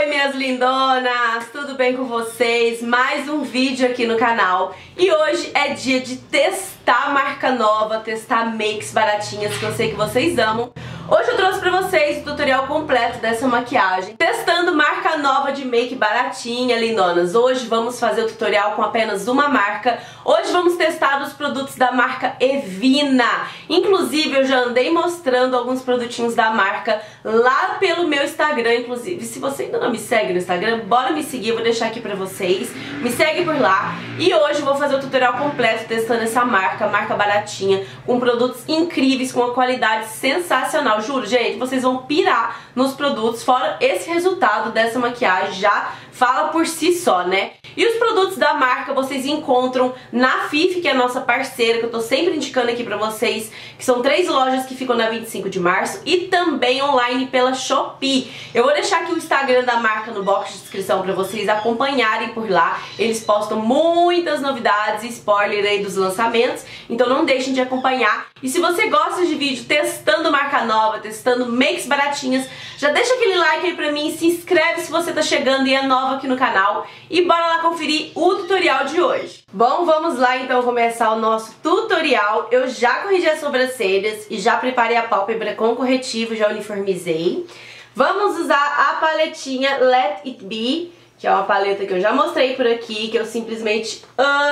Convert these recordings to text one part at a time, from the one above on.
minhas lindonas! Tudo bem com vocês? Mais um vídeo aqui no canal. E hoje é dia de testar marca nova, testar makes baratinhas que eu sei que vocês amam. Hoje eu trouxe pra vocês o tutorial completo dessa maquiagem, testando marca nova de make baratinha, lindonas. Hoje vamos fazer o tutorial com apenas uma marca. Hoje vamos testar os produtos da marca Evina. Inclusive eu já andei mostrando alguns produtinhos da marca lá pelo meu Instagram. Inclusive, se você ainda não me segue no Instagram, bora me seguir, eu vou deixar aqui pra vocês. Me segue por lá. E hoje eu vou fazer o tutorial completo testando essa marca baratinha, com produtos incríveis, com uma qualidade sensacional. Juro, gente, vocês vão pirar nos produtos, fora esse resultado dessa maquiagem já fala por si só, né? E os produtos da marca vocês encontram na Fifi, que é a nossa parceira, que eu tô sempre indicando aqui pra vocês, que são 3 lojas que ficam na 25 de março e também online pela Shopee. Eu vou deixar aqui o Instagram da marca no box de descrição pra vocês acompanharem por lá. Eles postam muitas novidades e spoiler aí dos lançamentos, então não deixem de acompanhar. E se você gosta de vídeo testando marca nova, testando makes baratinhas, já deixa aquele like aí pra mim, se inscreve se você tá chegando e é nova aqui no canal e bora lá conferir o tutorial de hoje. Bom, vamos lá então começar o nosso tutorial. Eu já corrigi as sobrancelhas e já preparei a pálpebra com corretivo, já uniformizei. Vamos usar a paletinha Let It Be, que é uma paleta que eu já mostrei por aqui, que eu simplesmente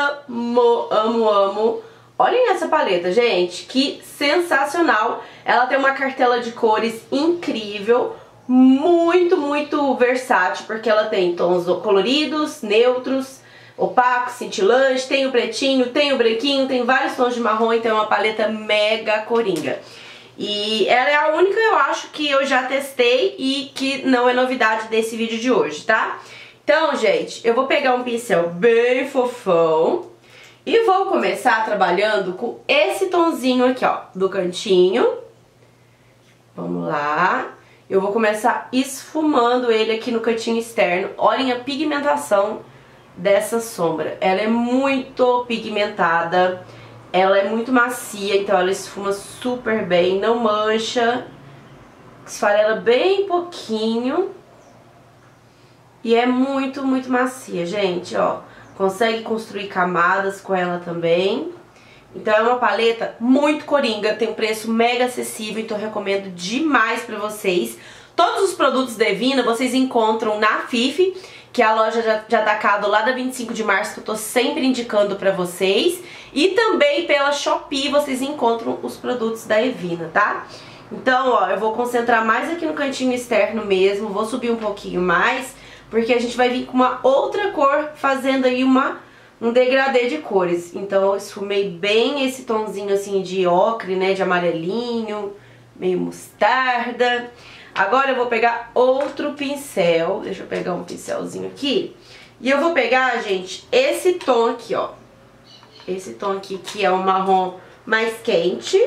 amo. Olhem essa paleta, gente, que sensacional. Ela tem uma cartela de cores incrível, muito versátil, porque ela tem tons coloridos, neutros, opacos, cintilantes, tem o pretinho, tem o branquinho, tem vários tons de marrom, então é uma paleta mega coringa. E ela é a única, eu acho, que eu já testei e que não é novidade desse vídeo de hoje, tá? Então, gente, eu vou pegar um pincel bem fofão e vou começar trabalhando com esse tonzinho aqui, ó, do cantinho. Vamos lá. Eu vou começar esfumando ele aqui no cantinho externo. Olhem a pigmentação dessa sombra. Ela é muito pigmentada, ela é muito macia, então ela esfuma super bem, não mancha, esfarela bem pouquinho. E é muito macia, gente, ó. Consegue construir camadas com ela também. Então é uma paleta muito coringa, tem um preço mega acessível, então eu recomendo demais pra vocês. Todos os produtos da Evina vocês encontram na Fifi, que é a loja de atacado lá da 25 de março, que eu tô sempre indicando pra vocês. E também pela Shopee vocês encontram os produtos da Evina, tá? Então, ó, eu vou concentrar mais aqui no cantinho externo mesmo, vou subir um pouquinho mais, porque a gente vai vir com uma outra cor, fazendo aí um degradê de cores. Então eu esfumei bem esse tonzinho assim de ocre, né, de amarelinho, meio mostarda. Agora eu vou pegar outro pincel, deixa eu pegar um pincelzinho aqui. E eu vou pegar, gente, esse tom aqui, ó. Esse tom aqui que é um marrom mais quente.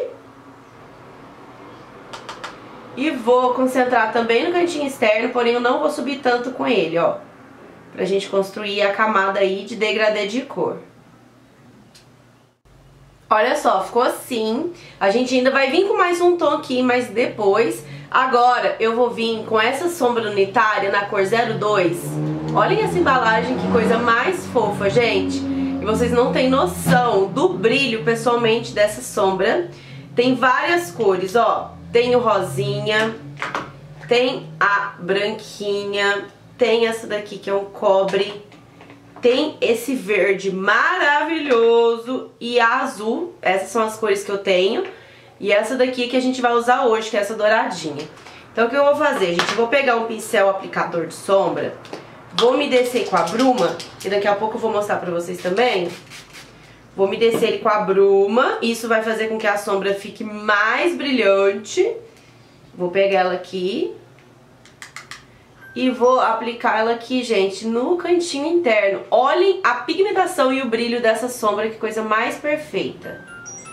E vou concentrar também no cantinho externo, porém eu não vou subir tanto com ele, ó. Pra gente construir a camada aí de degradê de cor. Olha só, ficou assim. A gente ainda vai vir com mais um tom aqui, mas depois. Agora eu vou vir com essa sombra unitária na cor 02. Olhem essa embalagem, que coisa mais fofa, gente. E vocês não têm noção do brilho, pessoalmente, dessa sombra. Tem várias cores, ó. Tem o rosinha, tem a branquinha, tem essa daqui que é um cobre, tem esse verde maravilhoso e a azul. Essas são as cores que eu tenho. E essa daqui que a gente vai usar hoje, que é essa douradinha. Então o que eu vou fazer, gente? Eu vou pegar um pincel aplicador de sombra, vou me descer com a bruma, que daqui a pouco eu vou mostrar pra vocês também. Vou me descer ele com a bruma, isso vai fazer com que a sombra fique mais brilhante. Vou pegar ela aqui e vou aplicar ela aqui, gente, no cantinho interno. Olhem a pigmentação e o brilho dessa sombra, que coisa mais perfeita.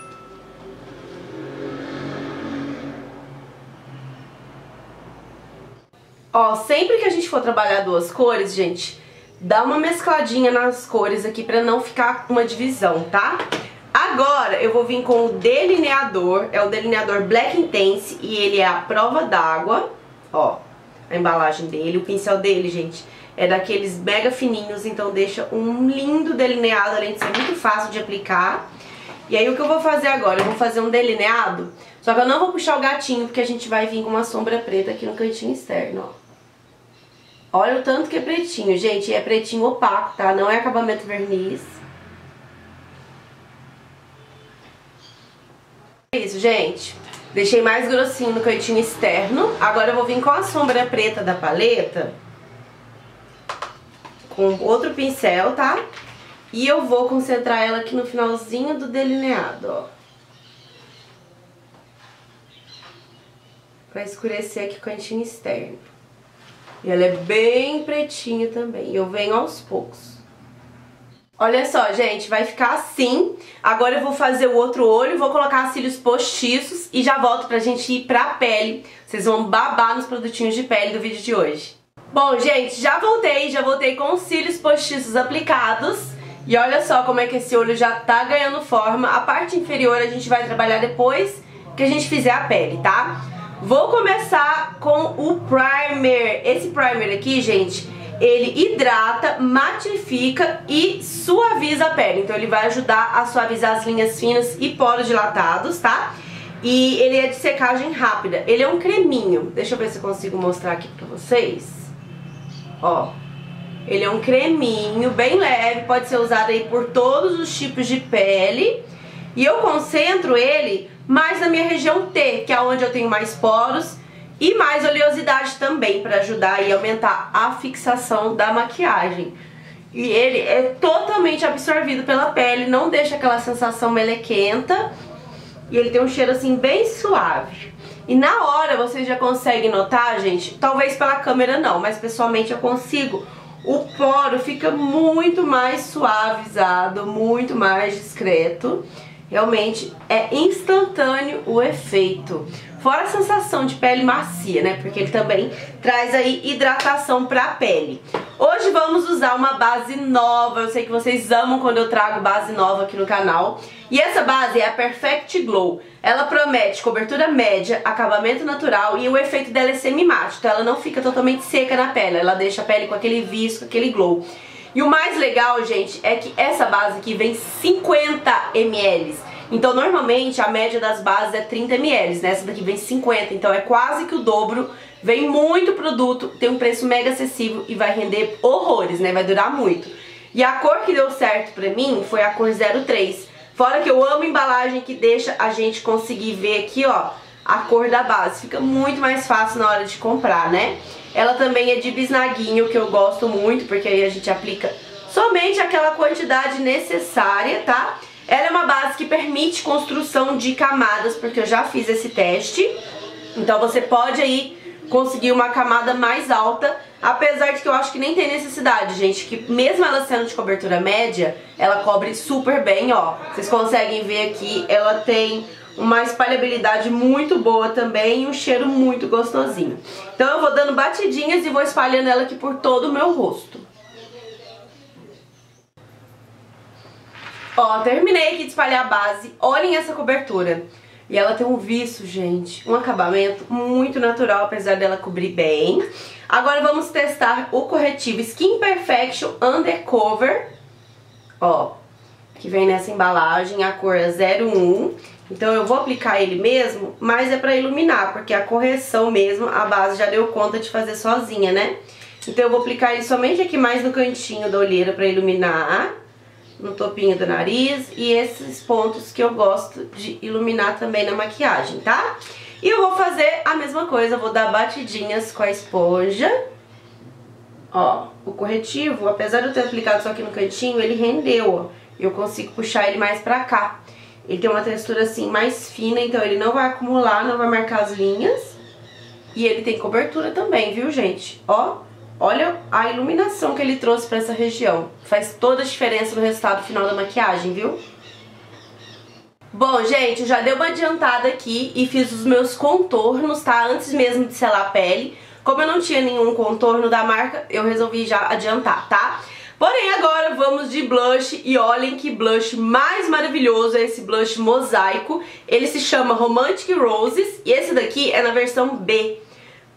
Ó, sempre que a gente for trabalhar duas cores, gente, dá uma mescladinha nas cores aqui pra não ficar uma divisão, tá? Agora eu vou vir com o delineador, é o delineador Black Intense e ele é a prova d'água, ó. a embalagem dele. O pincel dele, gente, é daqueles mega fininhos, então deixa um lindo delineado, além de ser muito fácil de aplicar. E aí o que eu vou fazer agora? Eu vou fazer um delineado, só que eu não vou puxar o gatinho, porque a gente vai vir com uma sombra preta aqui no cantinho externo, ó. Olha o tanto que é pretinho, gente, é pretinho opaco, tá? Não é acabamento verniz. É isso, gente. Deixei mais grossinho no cantinho externo. Agora eu vou vir com a sombra preta da paleta, com outro pincel, tá? E eu vou concentrar ela aqui no finalzinho do delineado, ó. Pra escurecer aqui o cantinho externo. E ela é bem pretinha também. Eu venho aos poucos. Olha só, gente, vai ficar assim. Agora eu vou fazer o outro olho, vou colocar cílios postiços e já volto pra gente ir pra pele. Vocês vão babar nos produtinhos de pele do vídeo de hoje. Bom, gente, já voltei com os cílios postiços aplicados. E olha só como é que esse olho já tá ganhando forma. A parte inferior a gente vai trabalhar depois que a gente fizer a pele, tá? Vou começar com o primer. Esse primer aqui, gente, ele hidrata, matifica e suaviza a pele. Então ele vai ajudar a suavizar as linhas finas e poros dilatados, tá? E ele é de secagem rápida. Ele é um creminho. Deixa eu ver se eu consigo mostrar aqui pra vocês. Ó. Ele é um creminho bem leve, pode ser usado aí por todos os tipos de pele. E eu concentro ele mais na minha região T, que é onde eu tenho mais poros e mais oleosidade também, para ajudar e aumentar a fixação da maquiagem. E ele é totalmente absorvido pela pele, não deixa aquela sensação melequenta. E ele tem um cheiro assim bem suave. E na hora vocês já conseguem notar, gente, talvez pela câmera não, mas pessoalmente eu consigo. O poro fica muito mais suavizado, muito mais discreto. Realmente é instantâneo o efeito. Fora a sensação de pele macia, né? Porque ele também traz aí hidratação pra pele. Hoje vamos usar uma base nova. Eu sei que vocês amam quando eu trago base nova aqui no canal. E essa base é a Perfect Glow. Ela promete cobertura média, acabamento natural e o efeito dela é semi-mate. Então ela não fica totalmente seca na pele. Ela deixa a pele com aquele visco, aquele glow. E o mais legal, gente, é que essa base aqui vem 50 ml. Então normalmente a média das bases é 30 ml, né? Essa daqui vem 50, então é quase que o dobro. Vem muito produto, tem um preço mega acessível e vai render horrores, né? Vai durar muito. E a cor que deu certo pra mim foi a cor 03. Fora que eu amo embalagem que deixa a gente conseguir ver aqui, ó, a cor da base. Fica muito mais fácil na hora de comprar, né? Ela também é de bisnaguinho, que eu gosto muito, porque aí a gente aplica somente aquela quantidade necessária, tá? Ela é uma base que permite construção de camadas, porque eu já fiz esse teste. Então você pode aí conseguir uma camada mais alta, apesar de que eu acho que nem tem necessidade, gente, que mesmo ela sendo de cobertura média, ela cobre super bem, ó. Vocês conseguem ver aqui, ela tem uma espalhabilidade muito boa também e um cheiro muito gostosinho. Então eu vou dando batidinhas e vou espalhando ela aqui por todo o meu rosto. Ó, terminei aqui de espalhar a base. Olhem essa cobertura. E ela tem um viço, gente, um acabamento muito natural, apesar dela cobrir bem. Agora vamos testar o corretivo Skin Perfection Undercover. Ó, que vem nessa embalagem, a cor é 01. Então eu vou aplicar ele mesmo, mas é pra iluminar, porque a correção mesmo, a base já deu conta de fazer sozinha, né? Então eu vou aplicar ele somente aqui mais no cantinho da olheira pra iluminar, no topinho do nariz e esses pontos que eu gosto de iluminar também na maquiagem, tá? E eu vou fazer a mesma coisa, vou dar batidinhas com a esponja. Ó, o corretivo, apesar de eu ter aplicado só aqui no cantinho, ele rendeu, ó. Eu consigo puxar ele mais pra cá. Ele tem uma textura assim mais fina, então ele não vai acumular, não vai marcar as linhas. E ele tem cobertura também, viu, gente? Ó. Olha a iluminação que ele trouxe pra essa região. Faz toda a diferença no resultado final da maquiagem, viu? Bom, gente, já dei uma adiantada aqui e fiz os meus contornos, tá? Antes mesmo de selar a pele. Como eu não tinha nenhum contorno da marca, eu resolvi já adiantar, tá? Porém, agora vamos de blush e olhem que blush mais maravilhoso é esse blush mosaico. Ele se chama Romantic Roses e esse daqui é na versão B.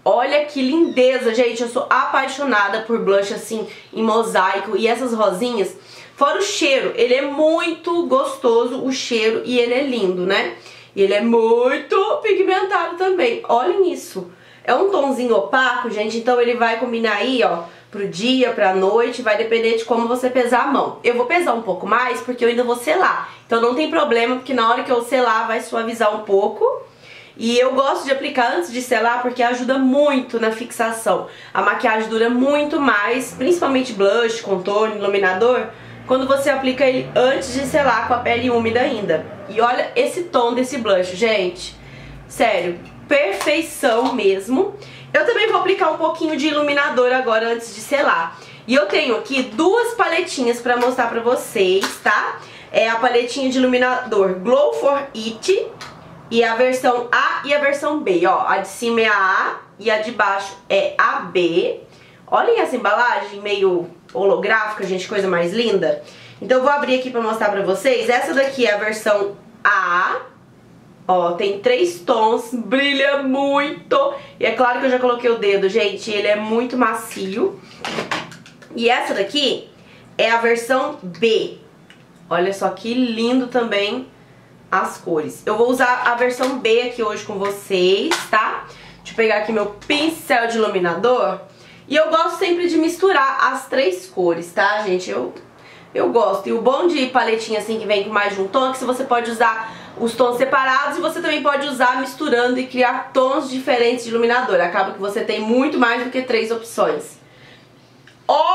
Olha que lindeza, gente. Eu sou apaixonada por blush assim, em mosaico. E essas rosinhas, fora o cheiro, ele é muito gostoso, o cheiro, e ele é lindo, né? E ele é muito pigmentado também. Olhem isso. É um tonzinho opaco, gente, então ele vai combinar aí, ó, pro dia, pra noite, vai depender de como você pesar a mão. Eu vou pesar um pouco mais porque eu ainda vou selar. Então não tem problema, porque na hora que eu selar vai suavizar um pouco. E eu gosto de aplicar antes de selar porque ajuda muito na fixação. A maquiagem dura muito mais, principalmente blush, contorno, iluminador, quando você aplica ele antes de selar com a pele úmida ainda. E olha esse tom desse blush, gente. Sério, perfeição mesmo. Eu também vou aplicar um pouquinho de iluminador agora antes de selar. E eu tenho aqui duas paletinhas pra mostrar pra vocês, tá? É a paletinha de iluminador Glow for It e a versão A e a versão B, ó. A de cima é a A e a de baixo é a B. Olhem essa embalagem meio holográfica, gente, coisa mais linda. Então eu vou abrir aqui pra mostrar pra vocês. Essa daqui é a versão A. Ó, tem 3 tons, brilha muito. E é claro que eu já coloquei o dedo, gente, ele é muito macio. E essa daqui é a versão B. Olha só que lindo também as cores. Eu vou usar a versão B aqui hoje com vocês, tá? Deixa eu pegar aqui meu pincel de iluminador. E eu gosto sempre de misturar as 3 cores, tá, gente? Eu gosto. E o bom de paletinha assim que vem com mais de um tom é que você pode usar os tons separados e você também pode usar misturando e criar tons diferentes de iluminador. Acaba que você tem muito mais do que 3 opções. Ó!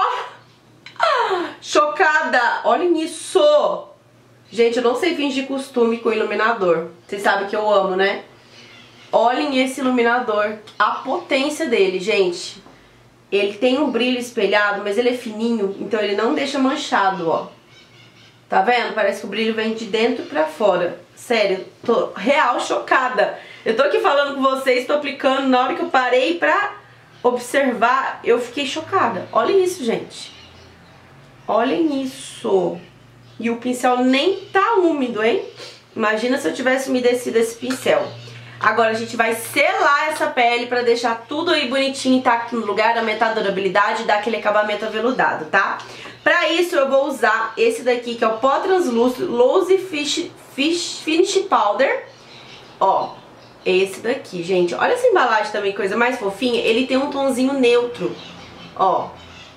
Chocada! Olhem isso! Gente, eu não sei fingir costume com iluminador. Vocês sabem que eu amo, né? Olhem esse iluminador. A potência dele, gente. Ele tem um brilho espelhado, mas ele é fininho, então ele não deixa manchado, ó. Tá vendo? Parece que o brilho vem de dentro pra fora. Sério, tô real chocada. Eu tô aqui falando com vocês, tô aplicando, na hora que eu parei pra observar, eu fiquei chocada. Olhem isso, gente. Olhem isso. E o pincel nem tá úmido, hein? Imagina se eu tivesse umedecido esse pincel. Agora a gente vai selar essa pele pra deixar tudo aí bonitinho, intacto no lugar, aumentar a durabilidade e dar aquele acabamento aveludado, tá? Pra isso eu vou usar esse daqui, que é o pó translúcido Loose Finish Powder. Ó, esse daqui, gente. Olha essa embalagem também, coisa mais fofinha. Ele tem um tonzinho neutro, ó.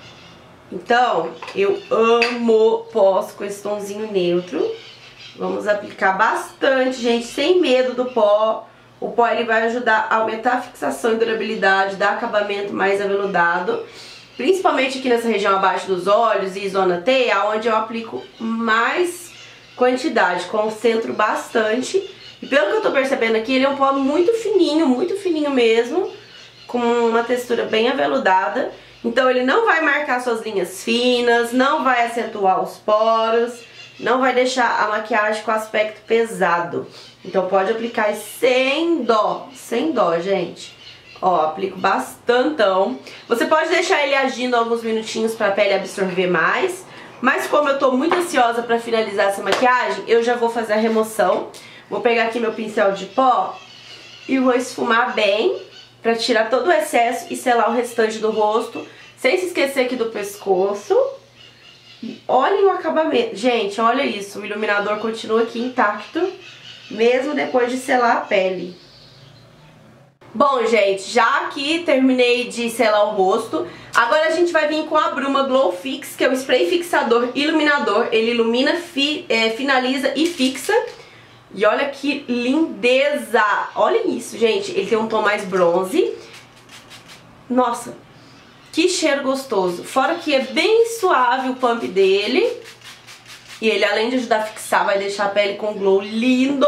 Então, eu amo pós com esse tonzinho neutro. Vamos aplicar bastante, gente, sem medo do pó. O pó ele vai ajudar a aumentar a fixação e durabilidade, dar acabamento mais aveludado. Principalmente aqui nessa região abaixo dos olhos e zona T, onde eu aplico mais quantidade, concentro bastante. E pelo que eu tô percebendo aqui, ele é um pó muito fininho mesmo, com uma textura bem aveludada. Então ele não vai marcar suas linhas finas, não vai acentuar os poros, não vai deixar a maquiagem com aspecto pesado. Então pode aplicar sem dó, gente. Ó, aplico bastantão. Você pode deixar ele agindo alguns minutinhos pra pele absorver mais. Mas como eu tô muito ansiosa pra finalizar essa maquiagem, eu já vou fazer a remoção. Vou pegar aqui meu pincel de pó e vou esfumar bem pra tirar todo o excesso e selar o restante do rosto. Sem se esquecer aqui do pescoço. E olhem o acabamento. Gente, olha isso. O iluminador continua aqui intacto, mesmo depois de selar a pele. Bom, gente, já aqui terminei de selar o rosto. Agora a gente vai vir com a Bruma Glow Fix, que é o spray fixador iluminador. Ele ilumina, finaliza e fixa. E olha que lindeza! Olhem isso, gente. Ele tem um tom mais bronze. Nossa, que cheiro gostoso. Fora que é bem suave o pump dele. E ele, além de ajudar a fixar, vai deixar a pele com glow lindo.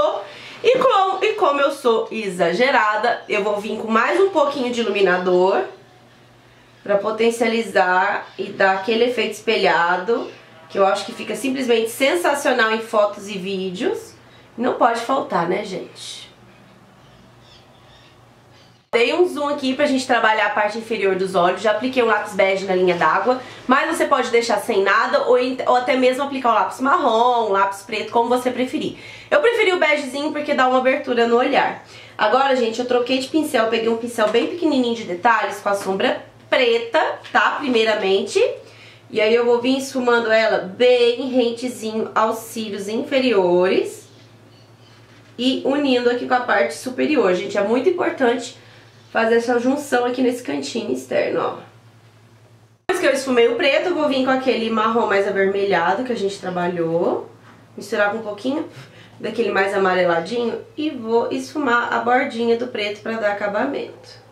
E como eu sou exagerada, eu vou vir com mais um pouquinho de iluminador pra potencializar e dar aquele efeito espelhado, que eu acho que fica simplesmente sensacional em fotos e vídeos. Não pode faltar, né, gente? Dei um zoom aqui pra gente trabalhar a parte inferior dos olhos. Já apliquei um lápis bege na linha d'água, mas você pode deixar sem nada ou até mesmo aplicar um lápis marrom, um lápis preto, como você preferir. Eu preferi o begezinho porque dá uma abertura no olhar. Agora, gente, eu troquei de pincel, peguei um pincel bem pequenininho de detalhes com a sombra preta, tá? Primeiramente. E aí eu vou vir esfumando ela bem rentezinho aos cílios inferiores e unindo aqui com a parte superior, gente. É muito importante fazer essa junção aqui nesse cantinho externo, ó. Depois que eu esfumei o preto, eu vou vir com aquele marrom mais avermelhado que a gente trabalhou. Misturar com um pouquinho daquele mais amareladinho e vou esfumar a bordinha do preto pra dar acabamento.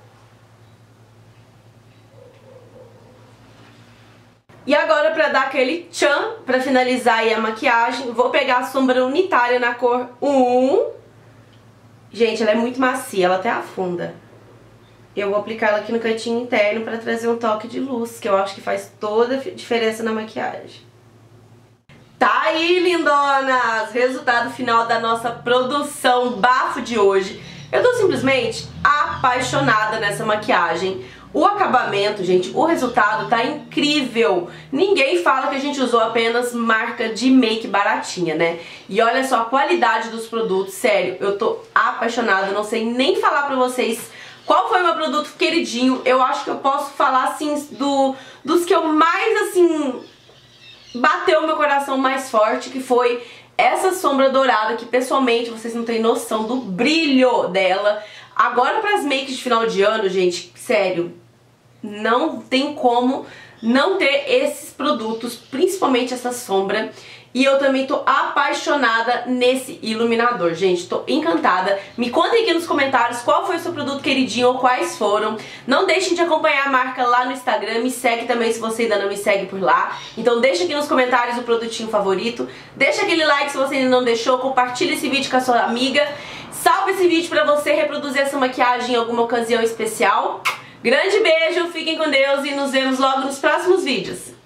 E agora, pra dar aquele tchan, pra finalizar aí a maquiagem, vou pegar a sombra unitária na cor 1. Gente, ela é muito macia, ela até afunda. Eu vou aplicar ela aqui no cantinho interno pra trazer um toque de luz, que eu acho que faz toda a diferença na maquiagem. Tá aí, lindonas! Resultado final da nossa produção bafo de hoje. Eu tô simplesmente apaixonada nessa maquiagem. O acabamento, gente, o resultado tá incrível. Ninguém fala que a gente usou apenas marca de make baratinha, né? E olha só a qualidade dos produtos, sério, eu tô apaixonada, não sei nem falar pra vocês qual foi o meu produto queridinho. Eu acho que eu posso falar, assim, dos que eu mais, assim, bateu o meu coração mais forte, que foi essa sombra dourada, que pessoalmente vocês não têm noção do brilho dela. Agora pras makes de final de ano, gente, sério, não tem como não ter esses produtos, principalmente essa sombra. E eu também tô apaixonada nesse iluminador, gente, tô encantada. Me contem aqui nos comentários qual foi o seu produto queridinho ou quais foram. Não deixem de acompanhar a marca lá no Instagram, me segue também se você ainda não me segue por lá. Então deixa aqui nos comentários o produtinho favorito, deixa aquele like se você ainda não deixou, compartilha esse vídeo com a sua amiga. Salve esse vídeo pra você reproduzir essa maquiagem em alguma ocasião especial. Grande beijo, fiquem com Deus e nos vemos logo nos próximos vídeos.